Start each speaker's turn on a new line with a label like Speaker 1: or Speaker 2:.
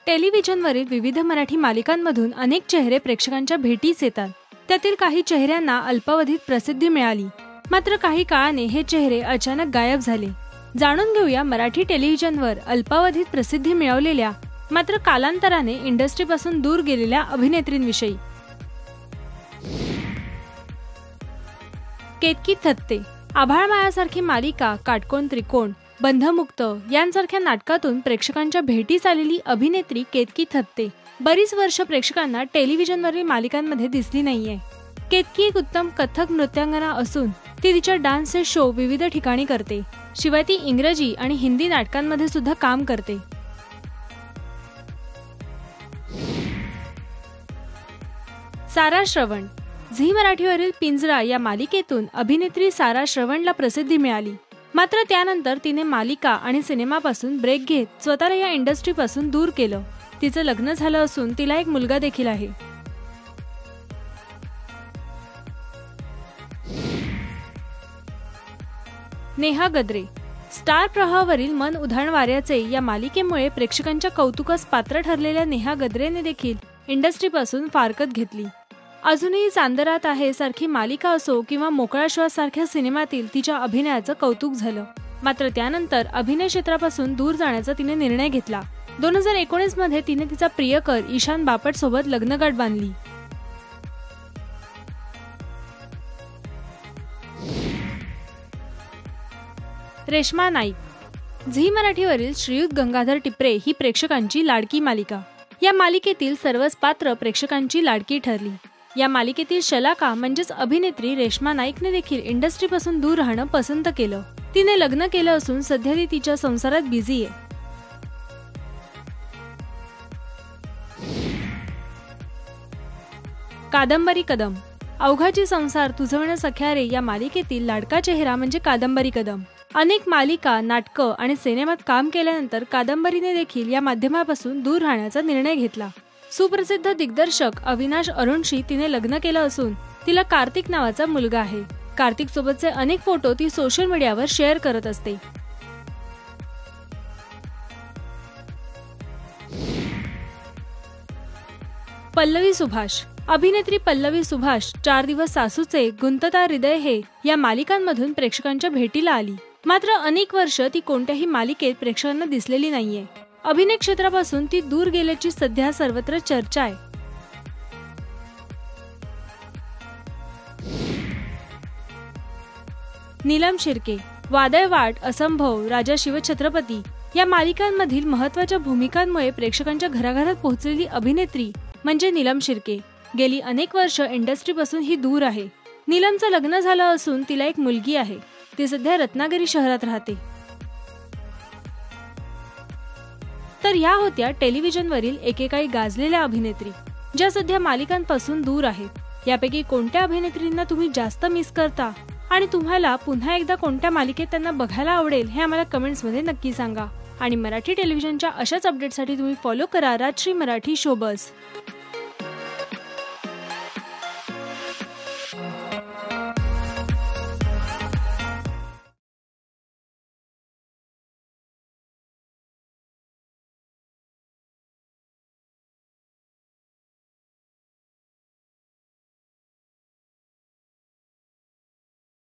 Speaker 1: टेलिव्हिजनवरील विविध मराठी मालिकांमधून अनेक चेहरे प्रेक्षकांच्या भेटीस येतात। त्यातील काही चेहऱ्यांना अल्पावधीत प्रसिद्धी मिळाली, मात्र काही काळाने हे चेहरे अचानक गायब झाले। जाणून घेऊया मराठी टेलिव्हिजनवर अल्पावधीत प्रसिद्धी मिळवलेल्या मात्र कालांतराने इंडस्ट्रीपासून दूर गेलेल्या अभिनेत्रींविषयी। केतकी थत्ते। आभाळमायासारखी मालिका, काटकोन त्रिकोण, बंधमुक्त यांसारख्या नाटकातून प्रेक्षकांच्या भेटीस आलेली अभिनेत्री केतकी थत्ते बरीच वर्ष प्रेक्षकांना टेलिव्हिजनवरील मालिकांमध्ये दिसली नाहीये। केतकी एक उत्तम कथक नृत्यांगना असून ती तिच्या डान्सचे शो विविध ठिकाणी करते। शिवाय ती इंग्रजी आणि हिंदी नाटकांमध्ये सुद्धा काम करते। सारा श्रवण। झी मराठीवरील पिंजरा या मालिकेतून अभिनेत्री सारा श्रवणला प्रसिद्धी मिळाली, मात्र त्यानंतर तिने मालिका आणि सिनेमापासून ब्रेक घेत स्वतःला या इंडस्ट्रीपासून दूर केलं। तिचं लग्न झालं असून तिला एक मुलगा देखील आहे। नेहा गद्रे। स्टार प्रवाहावरील मन उधाण वाऱ्याचे या मालिकेमुळे प्रेक्षकांच्या कौतुकास पात्र ठरलेल्या नेहा गद्रेने देखील इंडस्ट्रीपासून फारकत घेतली। अजूनही चांदरात आहे सारखी मालिका असो किंवा मोकळा श्वास सारख्या सिनेमातील तिच्या अभिनयाचं कौतुक झालं, मात्र त्यानंतर अभिनय क्षेत्रापासून दूर जाण्याचा तिने निर्णय घेतला। 2019 मध्ये तिने तिचा प्रियकर ईशान बापट सोबत लग्नगाठ बांधली। रेश्मा नाईक। झी मराठीवरील श्रीयुत गंगाधर टिपरे ही प्रेक्षकांची लाडकी मालिका। या मालिकेतील सर्वच पात्र प्रेक्षकांची लाडकी ठरली। या मालिकेतील शलाका म्हणजेच अभिनेत्री रेश्मा नाईकने देखील इंडस्ट्रीपासून दूर राहणं पसंत केलं। तिने लग्न केलं असून सध्या ती तिच्या संसारात बिझी आहे। कादंबरी कदम। अवघाची संसार तुझवण सख्या रे या मालिकेतील लाडका चेहरा म्हणजे कादंबरी कदम। अनेक मालिका, नाटकं आणि सिनेमात काम केल्यानंतर कादंबरीने देखील या माध्यमापासून दूर राहण्याचा निर्णय घेतला। सुप्रसिद्ध दिग्दर्शक अविनाश अरुणशी तिने लग्न केलं असून तिला कार्तिक नावाचा मुलगा आहे। कार्तिक सोबतचे अनेक फोटो ती सोशल मीडियावर शेअर करत असते। पल्लवी सुभाष। अभिनेत्री पल्लवी सुभाष 4 दिवस सासूचे, गुंतता हृदय हे या मालिकांमधून प्रेक्षकांच्या भेटीला आली, मात्र अनेक वर्ष ती कोणत्याही मालिकेत प्रेक्षकांना दिसलेली नाहीये। अभिनय क्षेत्रापासून ती दूर गेल्याची सध्या सर्वत्र चर्चा आहे। नीलम शिर्के। वादळवाट, असंभव, राजा शिवछत्रपती या मालिकांमधील महत्त्वाच्या भूमिकांमुळे प्रेक्षकांच्या घराघरात पोहोचलेली अभिनेत्री म्हणजे नीलम शिर्के। गेली अनेक वर्ष इंडस्ट्रीपासून ही दूर आहे। नीलमचं लग्न झालं असून तिला एक मुलगी आहे। ती सध्या रत्नागिरी शहरात राहते। तर ह्या होत्या टेलिव्हिजनवरील एकेकाळी गाजलेल्या अभिनेत्री ज्या सध्या मालिकांपासून दूर आहेत। यापैकी कोणत्या अभिनेत्रींना तुम्ही जास्त मिस करता आणि तुम्हाला पुन्हा एकदा कोणत्या मालिकेत त्यांना बघायला आवडेल हे आम्हाला कमेंट्समध्ये नक्की सांगा। आणि मराठी टेलिव्हिजनच्या अशाच अपडेटसाठी तुम्ही फॉलो करा राजश्री मराठी शोबज।